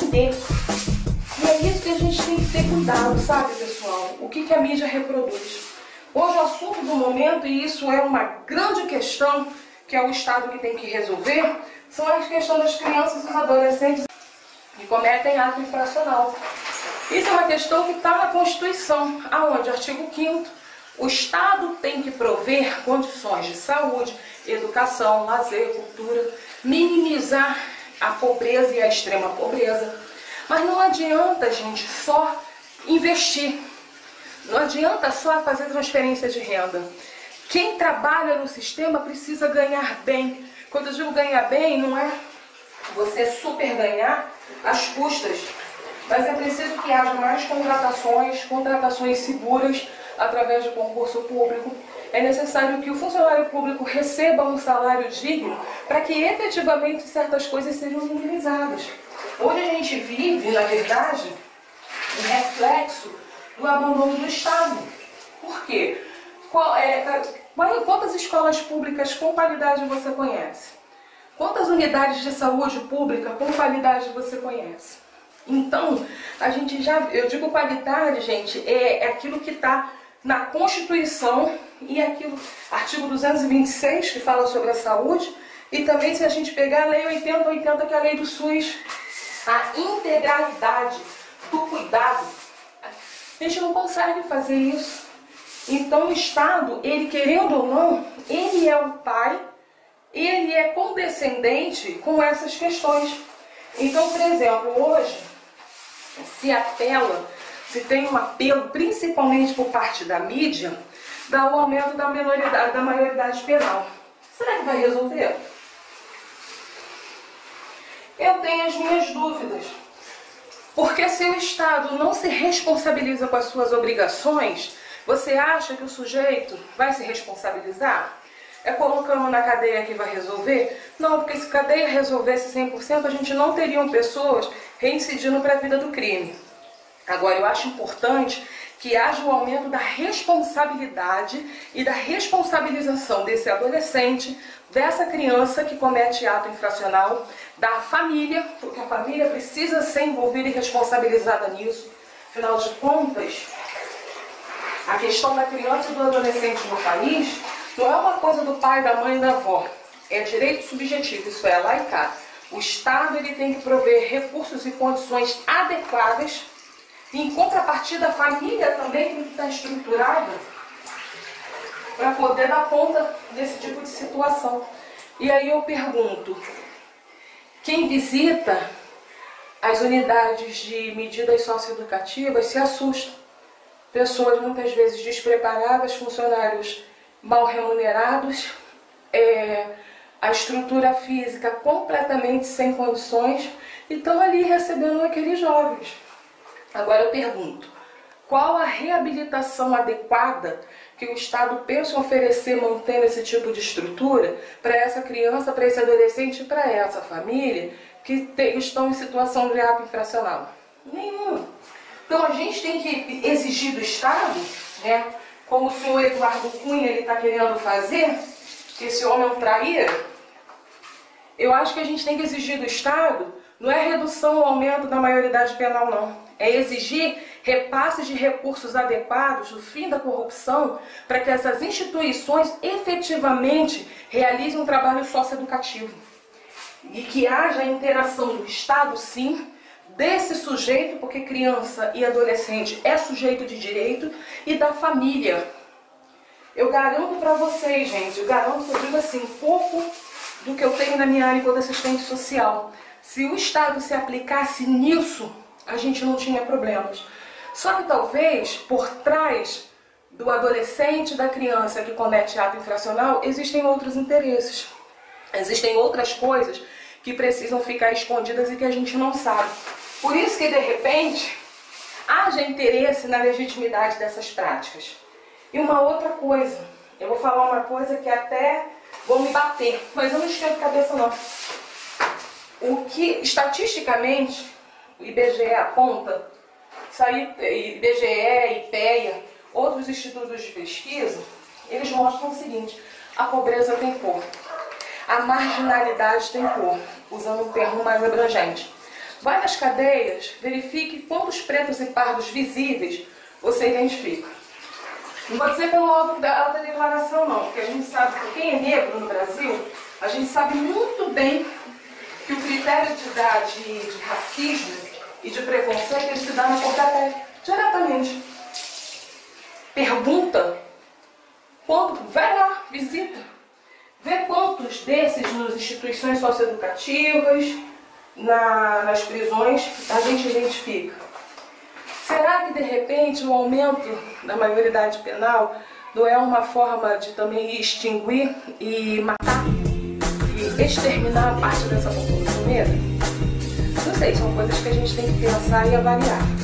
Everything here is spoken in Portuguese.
vender. E é isso que a gente tem que ter cuidado, sabe, pessoal? O que a mídia reproduz. Hoje o assunto do momento, e isso é uma grande questão, que é o Estado que tem que resolver, são as questões das crianças e dos adolescentes que cometem ato infracional. Isso é uma questão que está na Constituição, aonde, artigo 5º, o Estado tem que prover condições de saúde, educação, lazer, cultura, minimizar a pobreza e a extrema pobreza. Mas não adianta, gente, só investir. Não adianta só fazer transferência de renda. Quem trabalha no sistema precisa ganhar bem. Quando eu digo ganhar bem, não é você super ganhar às custas, mas é preciso que haja mais contratações seguras através de concurso público. É necessário que o funcionário público receba um salário digno para que efetivamente certas coisas sejam minimizadas. Hoje a gente vive, na verdade, um reflexo do abandono do Estado. Por quê? Quantas escolas públicas com qualidade você conhece? Quantas unidades de saúde pública com qualidade você conhece? Então, eu digo qualidade, gente, é aquilo que está na Constituição e aquilo, artigo 226, que fala sobre a saúde, e também se a gente pegar a Lei 8080, que é a lei do SUS, a integralidade do cuidado. A gente não consegue fazer isso. Então o Estado, ele querendo ou não, ele é o pai, ele é condescendente com essas questões. Então, por exemplo, hoje, se tem um apelo, principalmente por parte da mídia, dá o aumento da maioridade penal. Será que vai resolver? Eu tenho as minhas dúvidas. Porque se o Estado não se responsabiliza com as suas obrigações, você acha que o sujeito vai se responsabilizar? É colocando na cadeia que vai resolver? Não, porque se a cadeia resolvesse 100%, a gente não teriam pessoas reincidindo para a vida do crime. Agora, eu acho importante que haja um aumento da responsabilidade e da responsabilização desse adolescente, dessa criança que comete ato infracional, da família, porque a família precisa ser envolvida e responsabilizada nisso. Afinal de contas, a questão da criança e do adolescente no país não é uma coisa do pai, da mãe e da avó. É direito subjetivo, isso é lá e cá. O Estado ele tem que prover recursos e condições adequadas. E, em contrapartida, a família também tem que estar estruturada para poder dar conta desse tipo de situação. E aí eu pergunto, quem visita as unidades de medidas socioeducativas se assusta. Pessoas muitas vezes despreparadas, funcionários mal remunerados, a estrutura física completamente sem condições, e estão ali recebendo aqueles jovens. Agora eu pergunto, qual a reabilitação adequada que o Estado pensa em oferecer mantendo esse tipo de estrutura para essa criança, para esse adolescente e para essa família que estão em situação de ato infracional? Nenhuma. Então a gente tem que exigir do Estado, né, como o senhor Eduardo Cunha está querendo fazer, que esse homem é um traíra. Eu acho que a gente tem que exigir do Estado, não é redução ou aumento da maioridade penal, não. É exigir repasses de recursos adequados, o fim da corrupção, para que essas instituições efetivamente realizem um trabalho socioeducativo. E que haja a interação do Estado, sim, desse sujeito, porque criança e adolescente é sujeito de direito, e da família. Eu garanto para vocês, gente, eu digo assim, um pouco do que eu tenho na minha área enquanto assistente social. Se o Estado se aplicasse nisso, a gente não tinha problemas. Só que talvez, por trás do adolescente e da criança que comete ato infracional, existem outros interesses. Existem outras coisas que precisam ficar escondidas e que a gente não sabe. Por isso que, de repente, haja interesse na legitimidade dessas práticas. E uma outra coisa, eu vou falar uma coisa que até vão me bater, mas eu não esquento cabeça não. O que, estatisticamente, o IBGE aponta, IBGE, IPEA, outros institutos de pesquisa, eles mostram o seguinte: a pobreza tem cor, a marginalidade tem cor, usando um termo mais abrangente. Vai nas cadeias, verifique quantos pretos e pardos visíveis você identifica. Não vou dizer pelo alta declaração não, porque a gente sabe que quem é negro no Brasil, a gente sabe muito bem que o critério de racismo e de preconceito ele se dá na cor da pele, diretamente. Pergunta, vai lá, visita, vê quantos desses nas instituições socioeducativas, nas prisões, a gente identifica. Será que de repente o aumento da maioridade penal não é uma forma de também extinguir e matar e exterminar parte dessa população negra? Não sei, são coisas que a gente tem que pensar e avaliar.